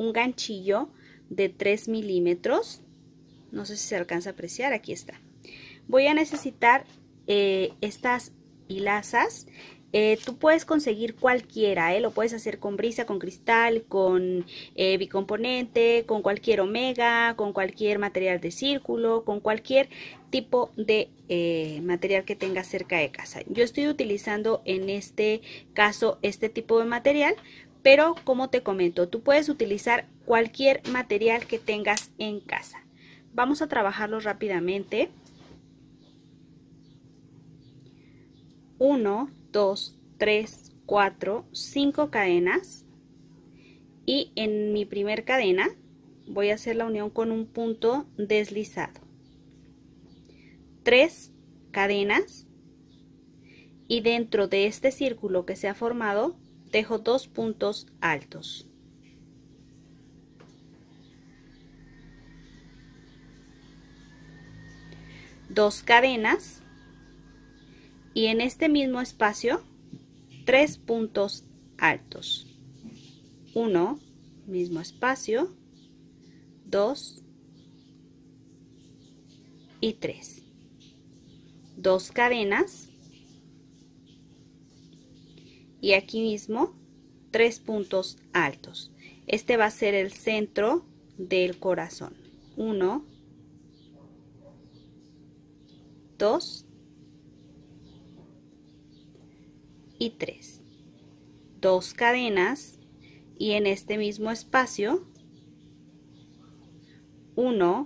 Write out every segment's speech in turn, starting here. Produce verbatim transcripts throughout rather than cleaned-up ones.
un ganchillo de tres milímetros. No sé si se alcanza a apreciar, aquí está. Voy a necesitar eh, estas hilazas. Eh, tú puedes conseguir cualquiera, ¿eh? Lo puedes hacer con brisa, con cristal, con eh, bicomponente, con cualquier omega, con cualquier material de círculo, con cualquier tipo de eh, material que tengas cerca de casa. Yo estoy utilizando en este caso este tipo de material, pero como te comento, tú puedes utilizar cualquier material que tengas en casa. Vamos a trabajarlo rápidamente. uno, dos, tres, cuatro, cinco cadenas, y en mi primer cadena voy a hacer la unión con un punto deslizado. tres cadenas, y dentro de este círculo que se ha formado dejo dos puntos altos. Dos cadenas, y en este mismo espacio tres puntos altos. uno, mismo espacio, dos y tres. Dos cadenas, y aquí mismo tres puntos altos. Este va a ser el centro del corazón. uno, dos y tres. Dos cadenas, y en este mismo espacio uno,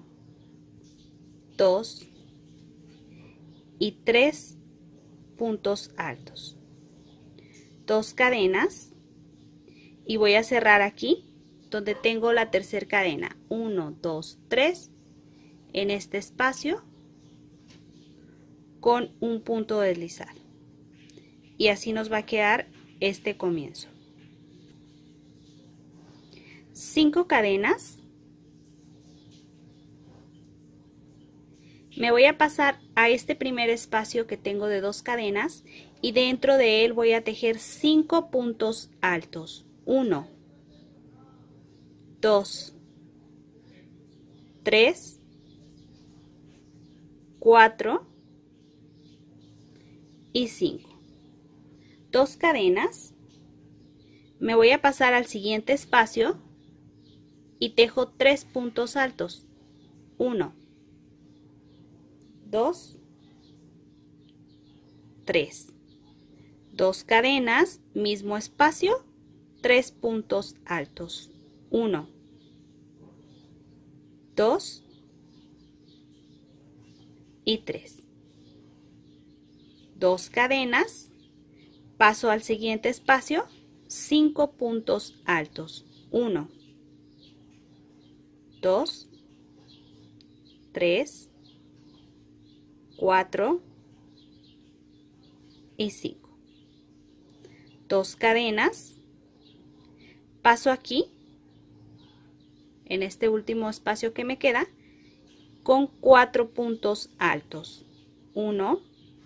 dos y tres puntos altos. Dos cadenas, y voy a cerrar aquí donde tengo la tercera cadena. uno, dos, tres, en este espacio con un punto deslizado. Y así nos va a quedar este comienzo. Cinco cadenas. Me voy a pasar a este primer espacio que tengo de dos cadenas, y dentro de él voy a tejer cinco puntos altos. uno, dos, tres, cuatro y cinco. Dos cadenas. Me voy a pasar al siguiente espacio y tejo tres puntos altos. uno, dos, tres. Dos cadenas, mismo espacio, tres puntos altos. uno, dos y tres. Dos cadenas, paso al siguiente espacio, cinco puntos altos. uno, dos, tres, cuatro y cinco. Dos cadenas, paso aquí en este último espacio que me queda con cuatro puntos altos. uno,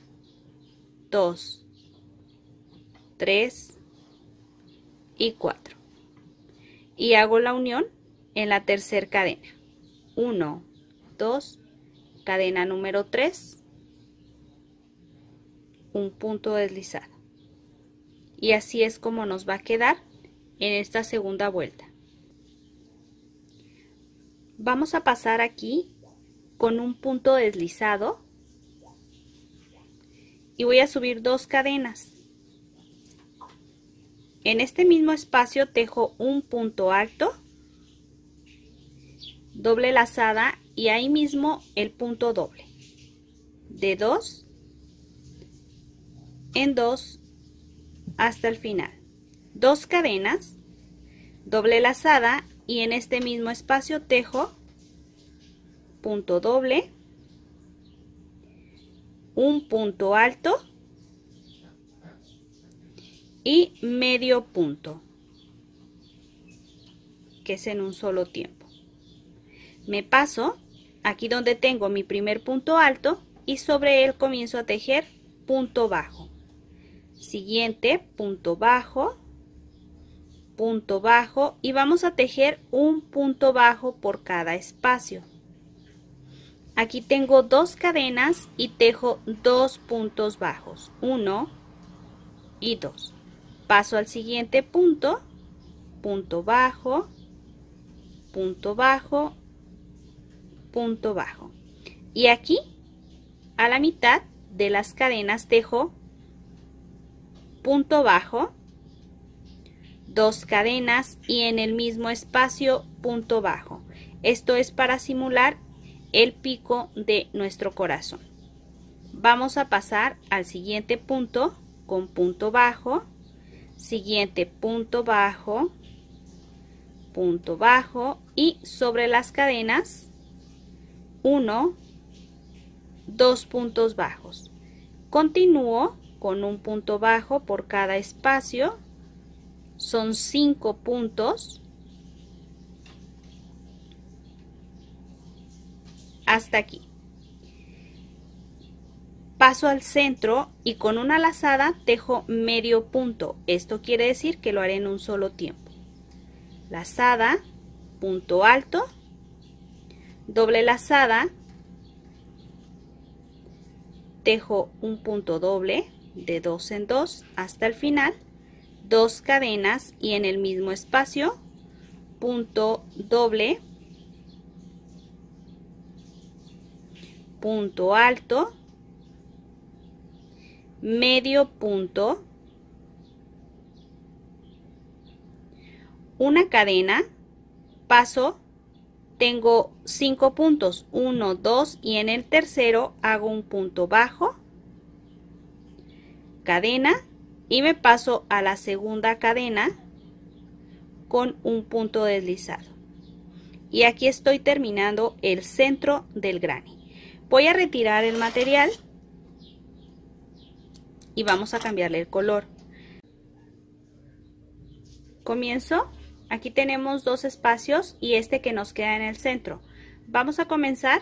dos, tres y cuatro. Y hago la unión en la tercera cadena. uno, dos, cadena número tres, un punto deslizado. Y así es como nos va a quedar en esta segunda vuelta. Vamos a pasar aquí con un punto deslizado y voy a subir dos cadenas. En este mismo espacio tejo un punto alto, doble lazada, y ahí mismo el punto doble, de dos en dos hasta el final. Dos cadenas, doble lazada, y en este mismo espacio tejo punto doble, un punto alto y medio punto, que es en un solo tiempo. Me paso aquí donde tengo mi primer punto alto y sobre él comienzo a tejer punto bajo. Siguiente, punto bajo, punto bajo y vamos a tejer un punto bajo por cada espacio. Aquí tengo dos cadenas y tejo dos puntos bajos, uno y dos. Paso al siguiente punto, punto bajo, punto bajo, punto bajo. Y aquí, a la mitad de las cadenas, tejo punto bajo, dos cadenas y en el mismo espacio punto bajo. Esto es para simular el pico de nuestro corazón. Vamos a pasar al siguiente punto con punto bajo, siguiente punto bajo, punto bajo y sobre las cadenas uno, dos puntos bajos. Continúo con un punto bajo por cada espacio, son cinco puntos hasta aquí. Paso al centro y con una lazada tejo medio punto. Esto quiere decir que lo haré en un solo tiempo. Lazada, punto alto, doble lazada, tejo un punto doble de dos en dos hasta el final, dos cadenas y en el mismo espacio punto doble, punto alto, medio punto, una cadena, paso, tengo cinco puntos, uno, dos y en el tercero hago un punto bajo, cadena y me paso a la segunda cadena con un punto deslizado. Y aquí estoy terminando el centro del granny. Voy a retirar el material y vamos a cambiarle el color. Comienzo. Aquí tenemos dos espacios y este que nos queda en el centro. Vamos a comenzar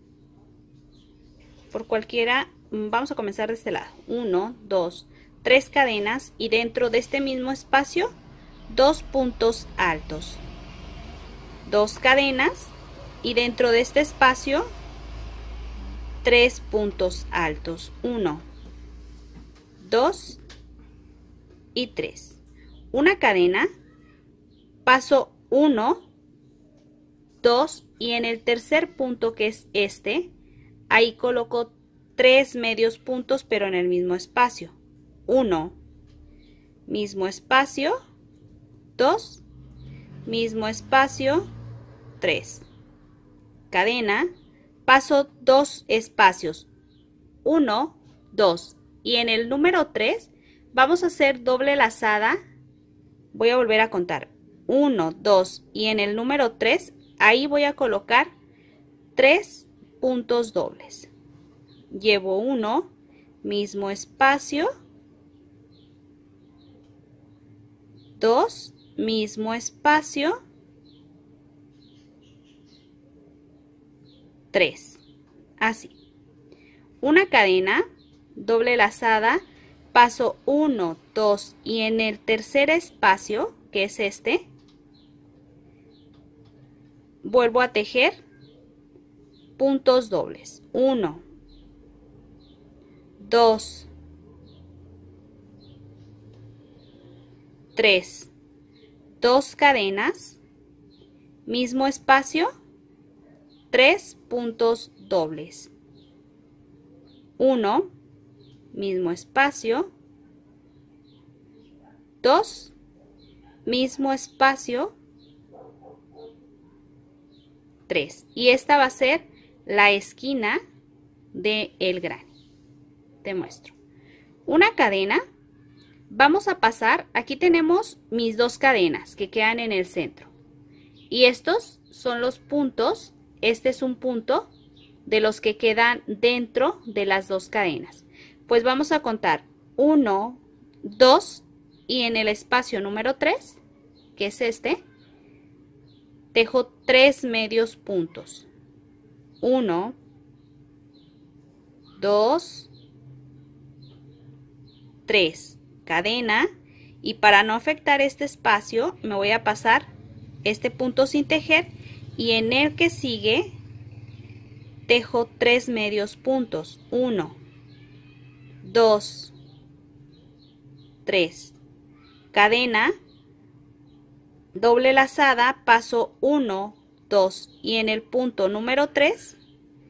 por cualquiera, vamos a comenzar de este lado. uno, dos, tres cadenas y dentro de este mismo espacio dos puntos altos. Dos cadenas y dentro de este espacio tres puntos altos. uno, dos y tres. Una cadena. Paso uno, dos y en el tercer punto que es este, ahí coloco tres medios puntos pero en el mismo espacio. uno, mismo espacio, dos, mismo espacio, tres. Cadena, paso dos espacios, uno, dos y en el número tres vamos a hacer doble lazada. Voy a volver a contar. uno, dos y en el número tres ahí voy a colocar tres puntos dobles. Llevo uno, mismo espacio, dos, mismo espacio, tres. Así. Una cadena, doble lazada, paso uno, dos y en el tercer espacio, que es este, vuelvo a tejer puntos dobles. uno, dos, tres, dos cadenas, mismo espacio, tres puntos dobles. uno, mismo espacio, dos, mismo espacio, tres. Y esta va a ser la esquina del granny. Te muestro. Una cadena. Vamos a pasar, aquí tenemos mis dos cadenas que quedan en el centro. Y estos son los puntos, este es un punto de los que quedan dentro de las dos cadenas. Pues vamos a contar uno, dos y en el espacio número tres, que es este, tejo tres medios puntos. uno, dos, tres. Cadena Y para no afectar este espacio, me voy a pasar este punto sin tejer y en el que sigue tejo tres medios puntos. uno, dos, tres. Cadena, doble lazada, paso uno, dos y en el punto número tres,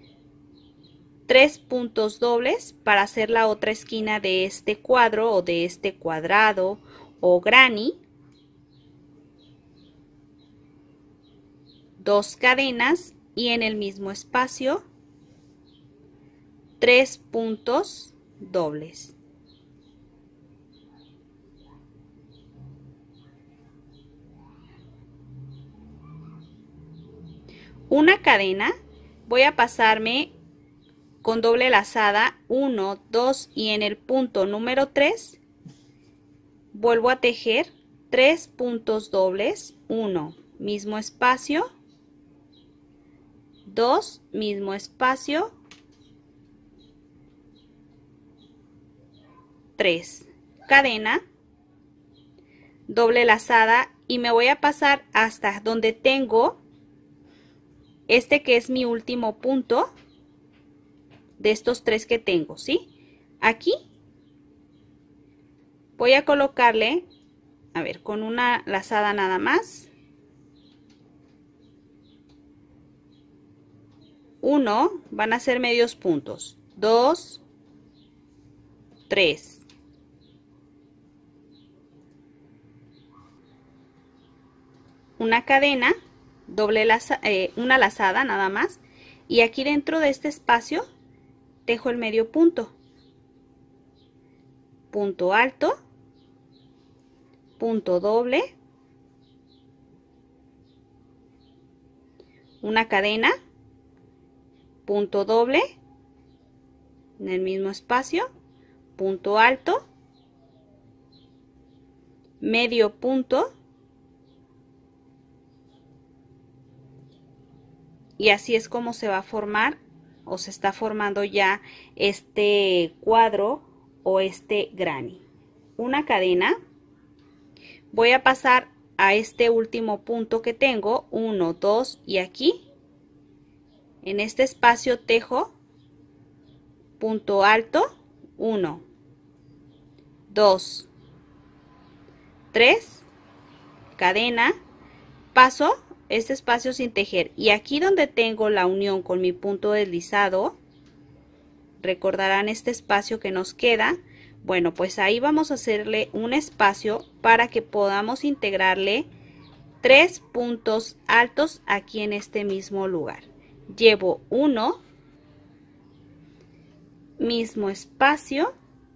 tres puntos dobles para hacer la otra esquina de este cuadro o de este cuadrado o granny. Dos cadenas y en el mismo espacio tres puntos dobles. Una cadena, voy a pasarme con doble lazada uno, dos y en el punto número tres vuelvo a tejer tres puntos dobles, uno, mismo espacio, dos, mismo espacio, tres, cadena, doble lazada y me voy a pasar hasta donde tengo este que es mi último punto de estos tres que tengo, ¿sí? Aquí voy a colocarle, a ver, con una lazada nada más, uno, van a ser medios puntos, dos, tres, una cadena, doble laza, eh, una lazada nada más, y aquí dentro de este espacio tejo el medio punto, punto alto, punto doble, una cadena, punto doble, en el mismo espacio, punto alto, medio punto, y así es como se va a formar o se está formando ya este cuadro o este granny. Una cadena, voy a pasar a este último punto que tengo, uno, dos y aquí en este espacio tejo punto alto, uno, dos, tres, cadena, paso este espacio sin tejer y aquí donde tengo la unión con mi punto deslizado, recordarán este espacio que nos queda, bueno, pues ahí vamos a hacerle un espacio para que podamos integrarle tres puntos altos aquí en este mismo lugar. Llevo uno, mismo espacio,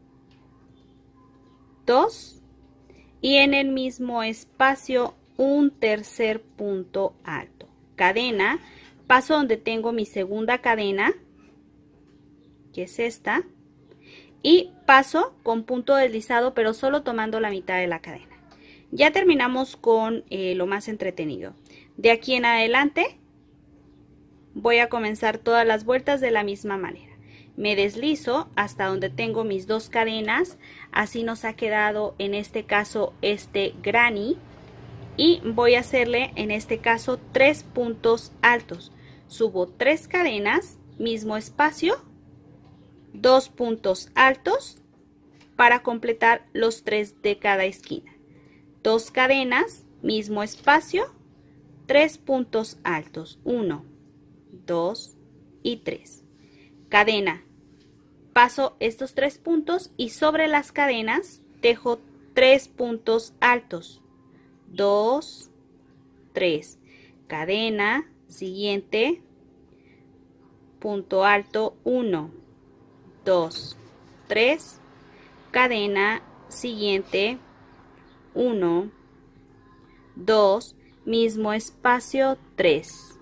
dos y en el mismo espacio un tercer punto alto. Cadena, paso donde tengo mi segunda cadena, que es esta, y paso con punto deslizado, pero solo tomando la mitad de la cadena. Ya terminamos con eh, lo más entretenido. De aquí en adelante voy a comenzar todas las vueltas de la misma manera. Me deslizo hasta donde tengo mis dos cadenas, así nos ha quedado en este caso este granny. Y voy a hacerle en este caso tres puntos altos. Subo tres cadenas, mismo espacio, dos puntos altos para completar los tres de cada esquina. Dos cadenas, mismo espacio, tres puntos altos, uno, dos y tres. Cadena, paso estos tres puntos y sobre las cadenas tejo tres puntos altos. dos, tres, cadena, siguiente, punto alto, uno, dos, tres, cadena, siguiente, uno, dos, mismo espacio, tres.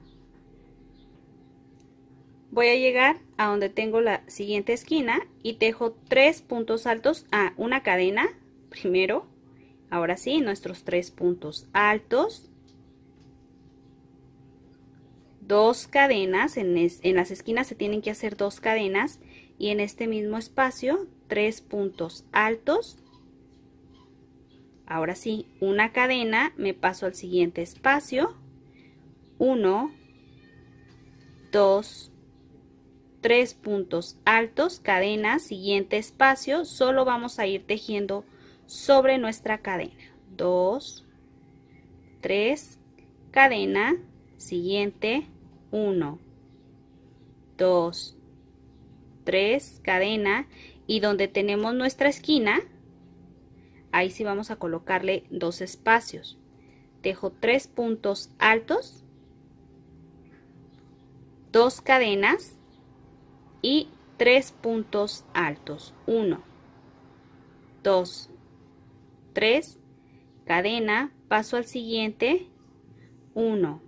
Voy a llegar a donde tengo la siguiente esquina y tejo tres puntos altos a una cadena, primero. Ahora sí, nuestros tres puntos altos, dos cadenas, en, es, en las esquinas se tienen que hacer dos cadenas y en este mismo espacio, tres puntos altos, Ahora sí, una cadena, me paso al siguiente espacio, uno, dos, tres puntos altos, cadena, siguiente espacio, solo vamos a ir tejiendo sobre nuestra cadena, dos, tres, cadena, siguiente, uno, dos, tres, cadena, y donde tenemos nuestra esquina, ahí sí vamos a colocarle dos espacios. Tejo tres puntos altos, dos cadenas y tres puntos altos. uno, dos, tres, cadena, paso al siguiente, uno,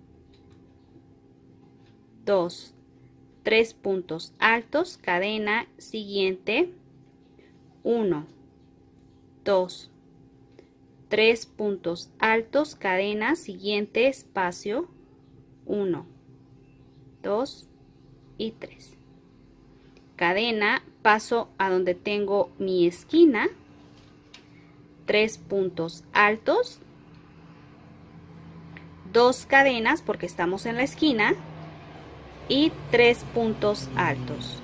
dos, tres puntos altos, cadena, siguiente, uno, dos, tres puntos altos, cadena, siguiente espacio, uno, dos y tres. Cadena, paso a donde tengo mi esquina, tres puntos altos, dos cadenas porque estamos en la esquina y tres puntos altos.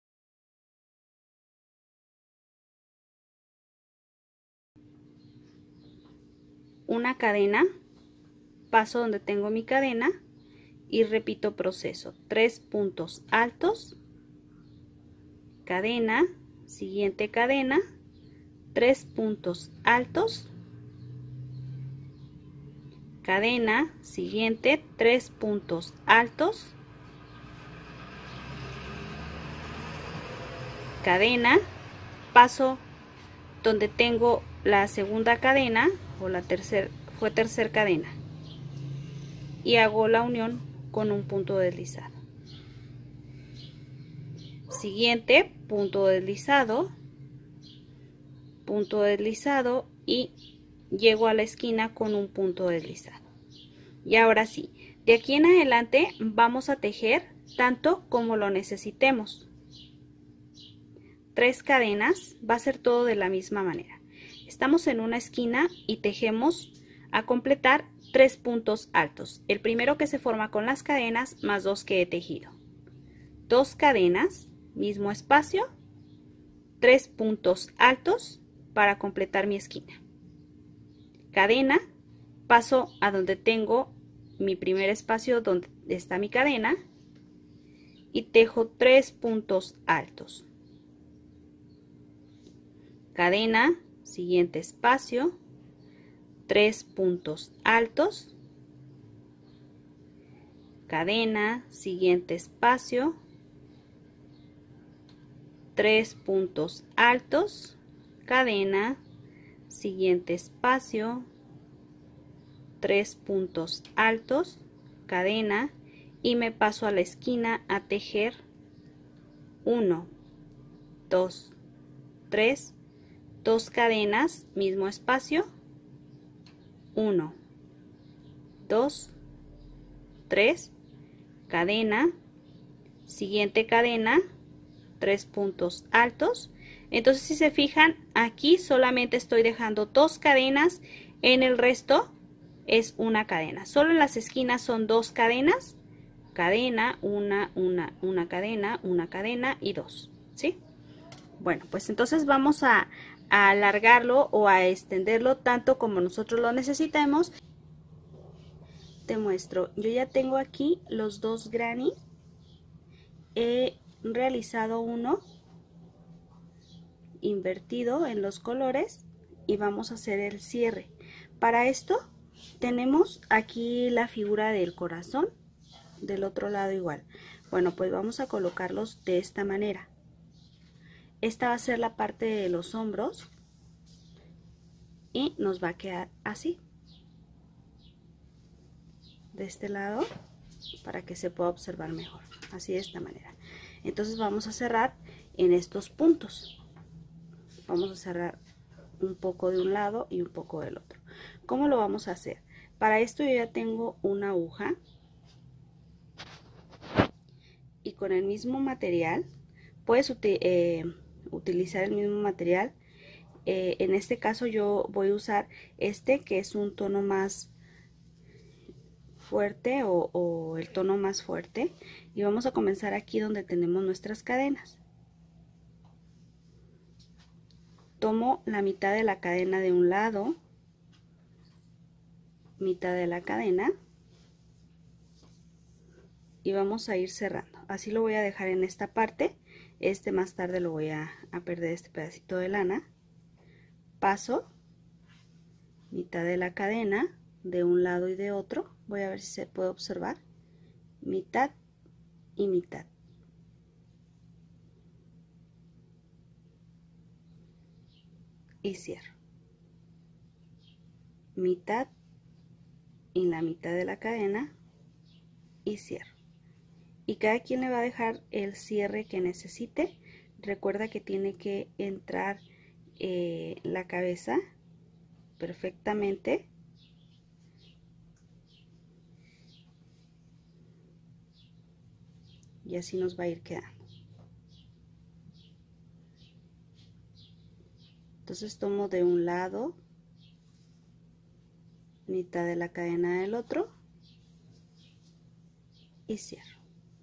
Una cadena, paso donde tengo mi cadena y repito proceso, tres puntos altos, cadena, siguiente cadena, tres puntos altos, cadena, siguiente, tres puntos altos, cadena, paso donde tengo la segunda cadena o la tercera, fue tercera cadena, y hago la unión con un punto deslizado. Siguiente, punto deslizado, punto deslizado y llego a la esquina con un punto deslizado. Y ahora sí, de aquí en adelante vamos a tejer tanto como lo necesitemos. Tres cadenas, va a ser todo de la misma manera. Estamos en una esquina y tejemos a completar tres puntos altos. El primero que se forma con las cadenas más dos que he tejido. Dos cadenas, mismo espacio, tres puntos altos para completar mi esquina. Cadena, paso a donde tengo mi primer espacio donde está mi cadena y tejo tres puntos altos. Cadena, siguiente espacio, tres puntos altos, cadena, siguiente espacio, tres puntos altos, cadena, siguiente espacio, tres puntos altos, cadena, y me paso a la esquina a tejer uno, dos, tres, dos cadenas, mismo espacio, uno, dos, tres, cadena, siguiente cadena, tres puntos altos. Entonces, si se fijan, aquí solamente estoy dejando dos cadenas, en el resto es una cadena. Solo en las esquinas son dos cadenas, cadena, una, una, una cadena, una cadena y dos, ¿sí? Bueno, pues entonces vamos a, a alargarlo o a extenderlo tanto como nosotros lo necesitemos. Te muestro, yo ya tengo aquí los dos granny, he realizado uno invertido en los colores y vamos a hacer el cierre. Para esto tenemos aquí la figura del corazón, del otro lado igual. Bueno, pues vamos a colocarlos de esta manera. Esta va a ser la parte de los hombros y nos va a quedar así, de este lado, para que se pueda observar mejor, así de esta manera. Entonces vamos a cerrar en estos puntos, vamos a cerrar un poco de un lado y un poco del otro. ¿Cómo lo vamos a hacer? Para esto yo ya tengo una aguja y con el mismo material puedes uti eh, utilizar el mismo material. eh, en este caso yo voy a usar este que es un tono más fuerte o, o el tono más fuerte, y vamos a comenzar aquí donde tenemos nuestras cadenas. Tomo la mitad de la cadena de un lado, mitad de la cadena, y vamos a ir cerrando. Así lo voy a dejar en esta parte. Este más tarde lo voy a, a perder, este pedacito de lana. Paso mitad de la cadena de un lado y de otro. Voy a ver si se puede observar. Mitad y mitad. Y cierro. Mitad y la mitad de la cadena y cierro. Y cada quien le va a dejar el cierre que necesite. Recuerda que tiene que entrar eh, la cabeza perfectamente. Y así nos va a ir quedando. Entonces tomo de un lado, mitad de la cadena del otro y cierro.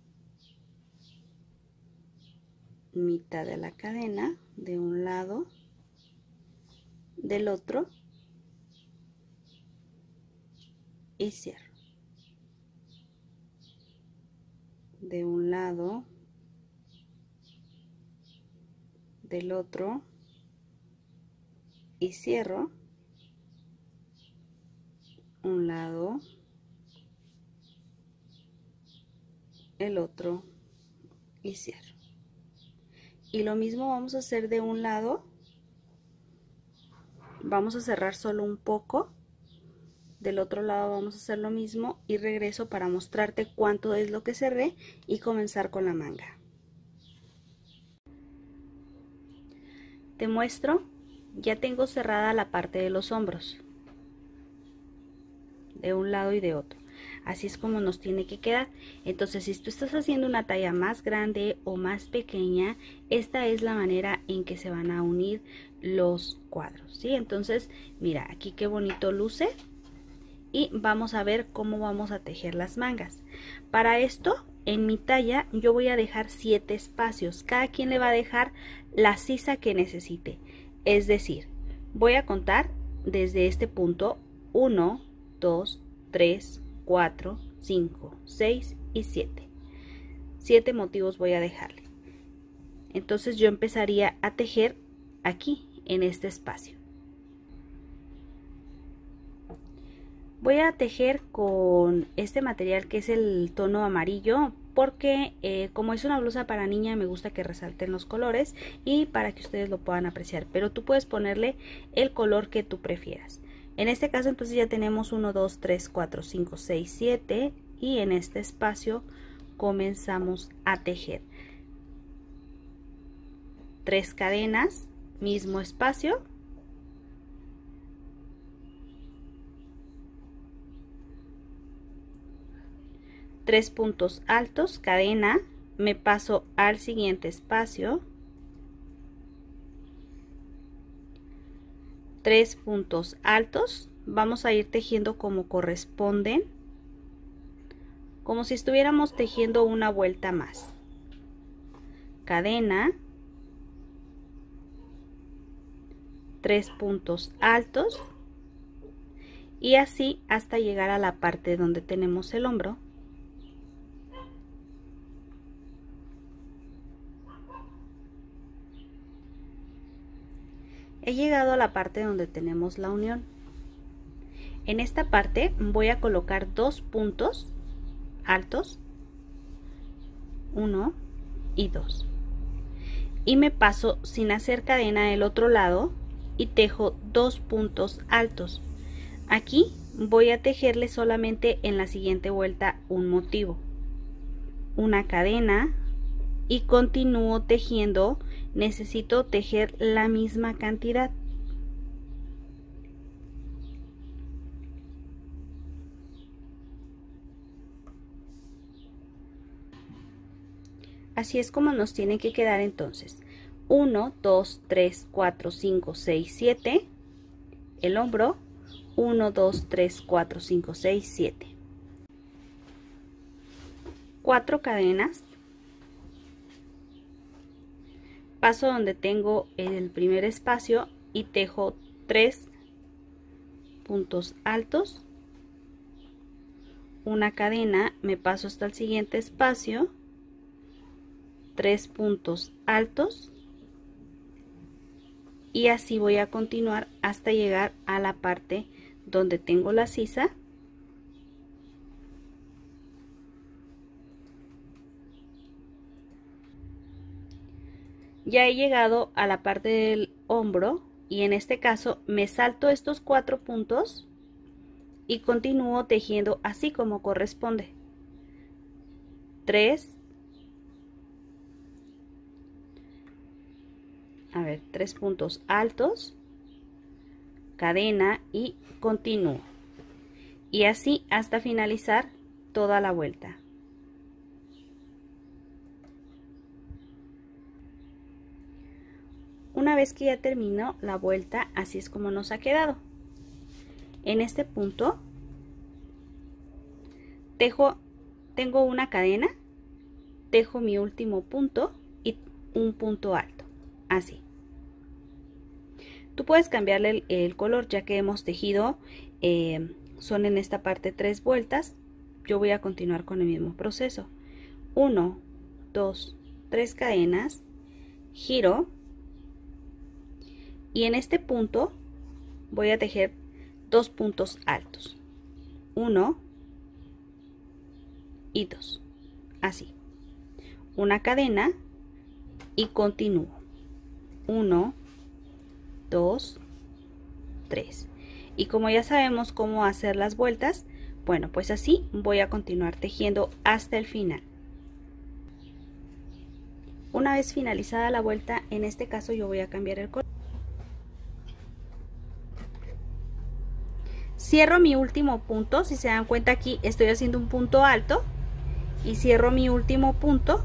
Mitad de la cadena de un lado, del otro y cierro. De un lado, del otro y cierro. Un lado, el otro y cierro. Y lo mismo vamos a hacer de un lado. Vamos a cerrar solo un poco. Del otro lado vamos a hacer lo mismo y regreso para mostrarte cuánto es lo que cerré y comenzar con la manga. Te muestro, ya tengo cerrada la parte de los hombros, de un lado y de otro. Así es como nos tiene que quedar. Entonces, si tú estás haciendo una talla más grande o más pequeña, esta es la manera en que se van a unir los cuadros, ¿sí? Entonces, mira, aquí qué bonito luce. Y vamos a ver cómo vamos a tejer las mangas. Para esto, en mi talla, yo voy a dejar siete espacios. Cada quien le va a dejar la sisa que necesite. Es decir, voy a contar desde este punto uno, dos, tres, cuatro, cinco, seis y siete. siete motivos voy a dejarle. Entonces yo empezaría a tejer aquí, en este espacio. Voy a tejer con este material que es el tono amarillo porque eh, como es una blusa para niña me gusta que resalten los colores y para que ustedes lo puedan apreciar, pero tú puedes ponerle el color que tú prefieras. En este caso entonces ya tenemos uno, dos, tres, cuatro, cinco, seis, siete y en este espacio comenzamos a tejer. Tres cadenas, mismo espacio. Tres puntos altos, cadena, me paso al siguiente espacio, tres puntos altos, vamos a ir tejiendo como corresponden, como si estuviéramos tejiendo una vuelta más, cadena, tres puntos altos y así hasta llegar a la parte donde tenemos el hombro. He llegado a la parte donde tenemos la unión. En esta parte voy a colocar dos puntos altos, uno y dos. Y me paso sin hacer cadena del otro lado y tejo dos puntos altos. Aquí voy a tejerle solamente en la siguiente vuelta un motivo, una cadena y continúo tejiendo. Necesito tejer la misma cantidad. Así es como nos tiene que quedar entonces. uno, dos, tres, cuatro, cinco, seis, siete, el hombro, uno, dos, tres, cuatro, cinco, seis, siete, cuatro cadenas, paso donde tengo el primer espacio y tejo tres puntos altos, una cadena, me paso hasta el siguiente espacio, tres puntos altos, y así voy a continuar hasta llegar a la parte donde tengo la sisa. Ya he llegado a la parte del hombro y en este caso me salto estos cuatro puntos y continúo tejiendo así como corresponde. tres, a ver, tres puntos altos, cadena y continúo. Y así hasta finalizar toda la vuelta. Una vez que ya termino la vuelta, así es como nos ha quedado. En este punto tejo, tengo una cadena, tejo mi último punto y un punto alto, así. Tú puedes cambiarle el, el color, ya que hemos tejido, eh, son en esta parte tres vueltas. Yo voy a continuar con el mismo proceso. uno, dos, tres cadenas, giro. Y en este punto voy a tejer dos puntos altos, uno y dos, así, una cadena y continúo, uno, dos, tres. Y como ya sabemos cómo hacer las vueltas, bueno, pues así voy a continuar tejiendo hasta el final. Una vez finalizada la vuelta, en este caso yo voy a cambiar el color. Cierro mi último punto, si se dan cuenta aquí estoy haciendo un punto alto y cierro mi último punto,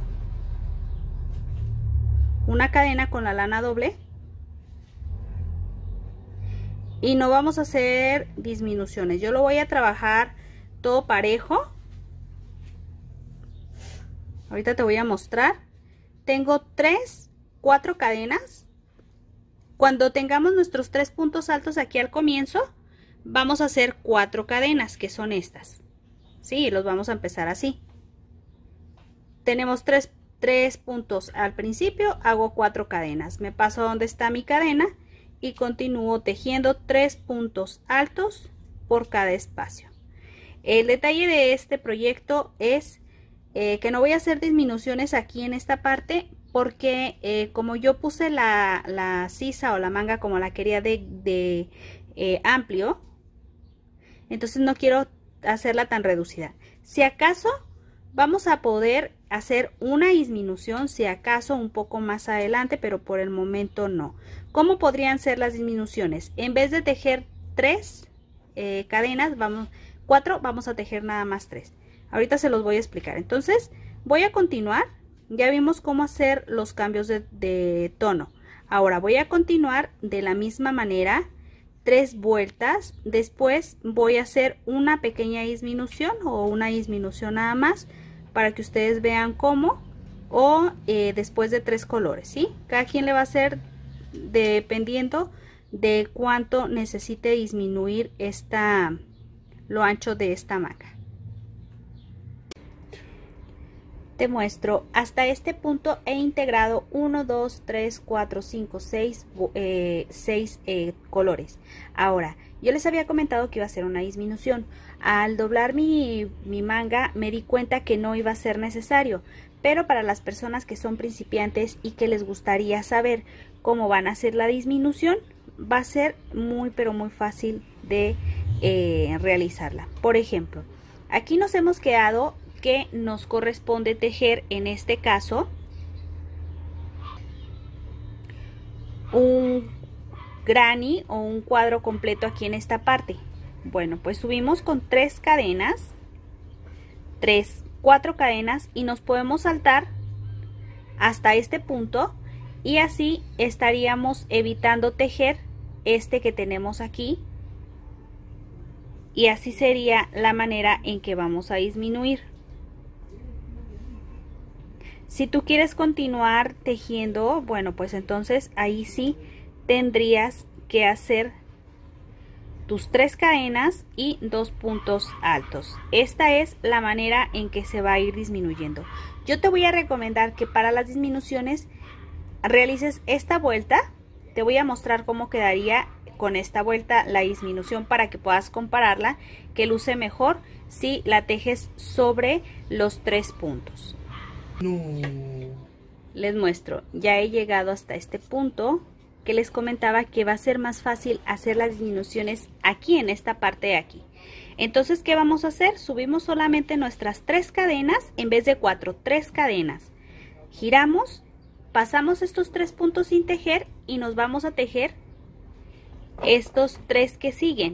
una cadena con la lana doble y no vamos a hacer disminuciones. Yo lo voy a trabajar todo parejo. Ahorita te voy a mostrar. Tengo tres, cuatro cadenas. Cuando tengamos nuestros tres puntos altos aquí al comienzo, vamos a hacer cuatro cadenas, que son estas. Sí, los vamos a empezar así. Tenemos tres, tres puntos al principio, hago cuatro cadenas. Me paso a donde está mi cadena y continúo tejiendo tres puntos altos por cada espacio. El detalle de este proyecto es eh, que no voy a hacer disminuciones aquí en esta parte, porque eh, como yo puse la, la sisa o la manga como la quería de, de eh, amplio, entonces no quiero hacerla tan reducida. Si acaso vamos a poder hacer una disminución, si acaso un poco más adelante, pero por el momento no. ¿Cómo podrían ser las disminuciones? En vez de tejer tres eh, cadenas, vamos, cuatro, vamos a tejer nada más tres. Ahorita se los voy a explicar. Entonces voy a continuar. Ya vimos cómo hacer los cambios de, de tono. Ahora voy a continuar de la misma manera, tres vueltas. Después voy a hacer una pequeña disminución o una disminución nada más para que ustedes vean cómo, o eh, después de tres colores, ¿sí? Cada quien le va a hacer dependiendo de cuánto necesite disminuir esta, lo ancho de esta manga. Te muestro, hasta este punto he integrado uno, dos, tres, cuatro, cinco, seis, seis eh, colores. Ahora, yo les había comentado que iba a hacer una disminución. Al doblar mi, mi manga me di cuenta que no iba a ser necesario, pero para las personas que son principiantes y que les gustaría saber cómo van a hacer la disminución, va a ser muy pero muy fácil de eh, realizarla. Por ejemplo, aquí nos hemos quedado que nos corresponde tejer en este caso un granny o un cuadro completo aquí en esta parte. Bueno, pues subimos con tres cadenas, tres, cuatro cadenas y nos podemos saltar hasta este punto y así estaríamos evitando tejer este que tenemos aquí, y así sería la manera en que vamos a disminuir. Si tú quieres continuar tejiendo, bueno, pues entonces ahí sí tendrías que hacer tus tres cadenas y dos puntos altos. Esta es la manera en que se va a ir disminuyendo. Yo te voy a recomendar que para las disminuciones realices esta vuelta. Te voy a mostrar cómo quedaría con esta vuelta la disminución para que puedas compararla, que luce mejor si la tejes sobre los tres puntos. No. Les muestro, ya he llegado hasta este punto que les comentaba que va a ser más fácil hacer las disminuciones aquí en esta parte de aquí. Entonces, ¿qué vamos a hacer? Subimos solamente nuestras tres cadenas en vez de cuatro, tres cadenas. Giramos, pasamos estos tres puntos sin tejer y nos vamos a tejer estos tres que siguen.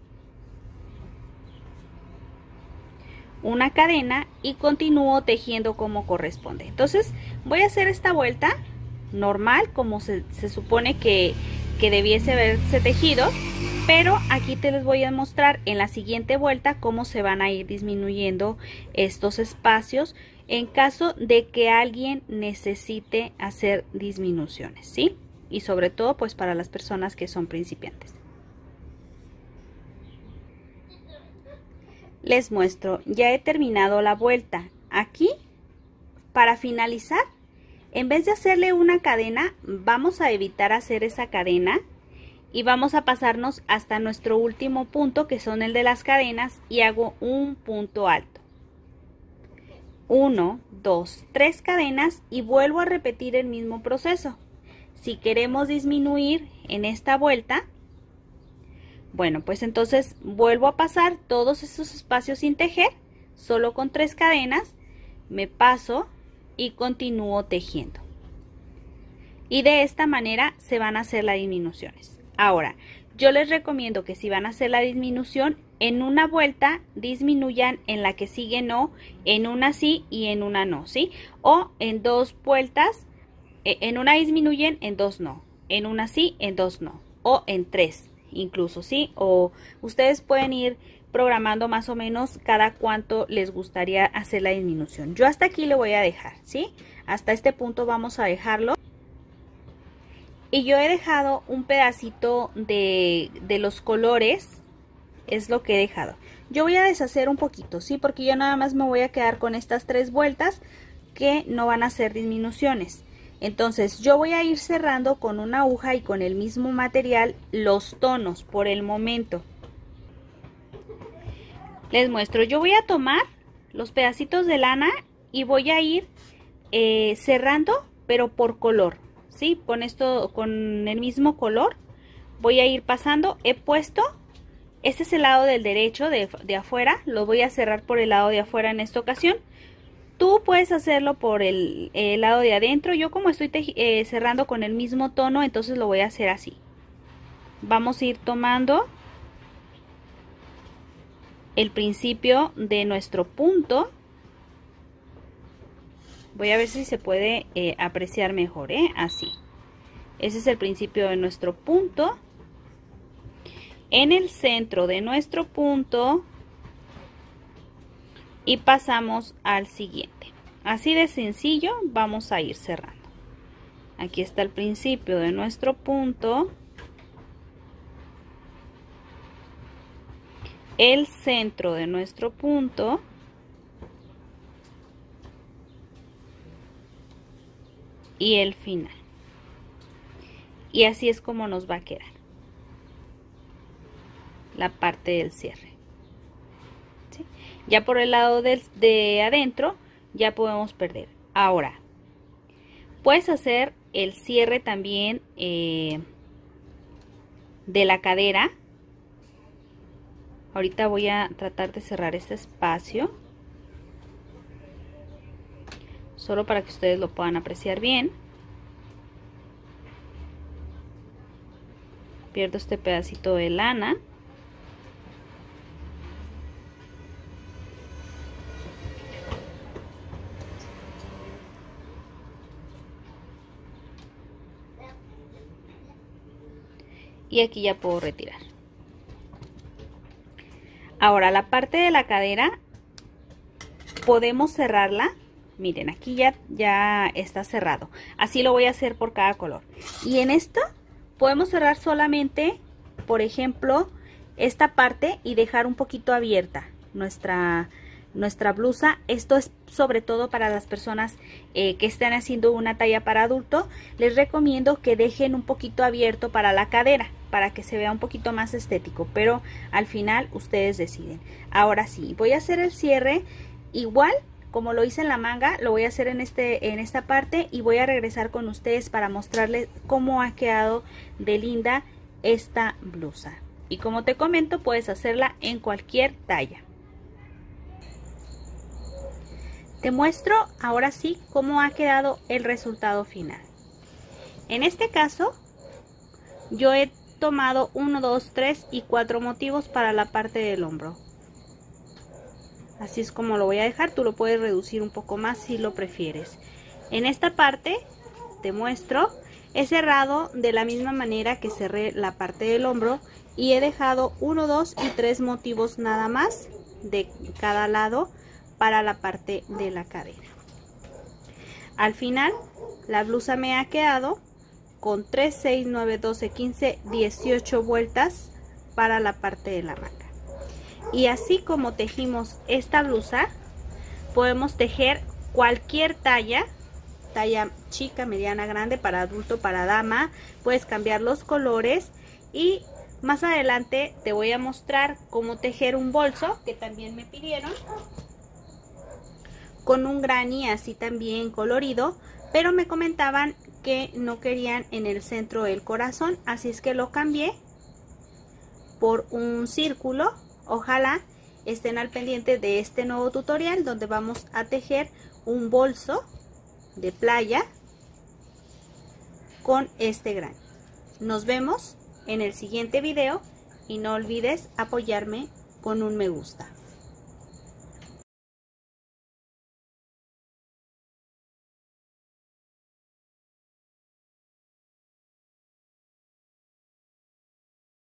Una cadena y continúo tejiendo como corresponde. Entonces voy a hacer esta vuelta normal como se, se supone que, que debiese haberse tejido, pero aquí te les voy a mostrar en la siguiente vuelta cómo se van a ir disminuyendo estos espacios en caso de que alguien necesite hacer disminuciones, ¿sí? Y sobre todo pues para las personas que son principiantes. Les muestro, ya he terminado la vuelta. Aquí, para finalizar, en vez de hacerle una cadena, vamos a evitar hacer esa cadena y vamos a pasarnos hasta nuestro último punto, que son el de las cadenas, y hago un punto alto. Uno, dos, tres cadenas y vuelvo a repetir el mismo proceso. Si queremos disminuir en esta vuelta, bueno, pues entonces vuelvo a pasar todos esos espacios sin tejer, solo con tres cadenas, me paso y continúo tejiendo. Y de esta manera se van a hacer las disminuciones. Ahora, yo les recomiendo que si van a hacer la disminución, en una vuelta disminuyan, en la que sigue no, en una sí y en una no, ¿sí? O en dos vueltas, en una disminuyen, en dos no, en una sí, en dos no, o en tres. Incluso, ¿sí? O ustedes pueden ir programando más o menos cada cuánto les gustaría hacer la disminución. Yo hasta aquí le voy a dejar, ¿sí? Hasta este punto vamos a dejarlo. Y yo he dejado un pedacito de, de los colores, es lo que he dejado. Yo voy a deshacer un poquito, ¿sí? Porque yo nada más me voy a quedar con estas tres vueltas que no van a ser disminuciones. Entonces yo voy a ir cerrando con una aguja y con el mismo material los tonos por el momento. Les muestro, yo voy a tomar los pedacitos de lana y voy a ir eh, cerrando, pero por color, ¿sí? Con esto, con el mismo color voy a ir pasando. He puesto, este es el lado del derecho de, de afuera, lo voy a cerrar por el lado de afuera en esta ocasión. Tú puedes hacerlo por el, el lado de adentro. Yo como estoy eh, cerrando con el mismo tono, entonces lo voy a hacer así. Vamos a ir tomando el principio de nuestro punto. Voy a ver si se puede eh, apreciar mejor, ¿eh? Así. Ese es el principio de nuestro punto. En el centro de nuestro punto y pasamos al siguiente. Así de sencillo vamos a ir cerrando. Aquí está el principio de nuestro punto, el centro de nuestro punto y el final. Y así es como nos va a quedar la parte del cierre. ¿Sí? Ya por el lado del, de adentro ya podemos perder. Ahora puedes hacer el cierre también eh, de la cadera. Ahorita voy a tratar de cerrar este espacio solo para que ustedes lo puedan apreciar bien. Pierdo este pedacito de lana. y aquí ya puedo retirar. Ahora la parte de la cadera podemos cerrarla. Miren, aquí ya, ya está cerrado. Así lo voy a hacer por cada color. Y en esto podemos cerrar solamente, por ejemplo, esta parte y dejar un poquito abierta nuestra, nuestra blusa. Esto es sobre todo para las personas eh, que están haciendo una talla para adulto. Les recomiendo que dejen un poquito abierto para la cadera, para que se vea un poquito más estético, pero al final ustedes deciden. Ahora sí, voy a hacer el cierre igual como lo hice en la manga, lo voy a hacer en, este, en esta parte y voy a regresar con ustedes para mostrarles cómo ha quedado de linda esta blusa. Y como te comento, puedes hacerla en cualquier talla. Te muestro ahora sí cómo ha quedado el resultado final. En este caso, yo he tomado uno, dos, tres y cuatro motivos para la parte del hombro. Así es como lo voy a dejar. Tú lo puedes reducir un poco más si lo prefieres. En esta parte te muestro, he cerrado de la misma manera que cerré la parte del hombro y he dejado uno, dos y tres motivos nada más de cada lado para la parte de la cadera. Al final la blusa me ha quedado con tres, seis, nueve, doce, quince, dieciocho vueltas para la parte de la manga. Y así como tejimos esta blusa, podemos tejer cualquier talla, talla chica, mediana, grande, para adulto, para dama. Puedes cambiar los colores y más adelante te voy a mostrar cómo tejer un bolso que también me pidieron, con un granny así también colorido, pero me comentaban que no querían en el centro el corazón, así es que lo cambié por un círculo. Ojalá estén al pendiente de este nuevo tutorial donde vamos a tejer un bolso de playa con este granny. Nos vemos en el siguiente video y no olvides apoyarme con un me gusta.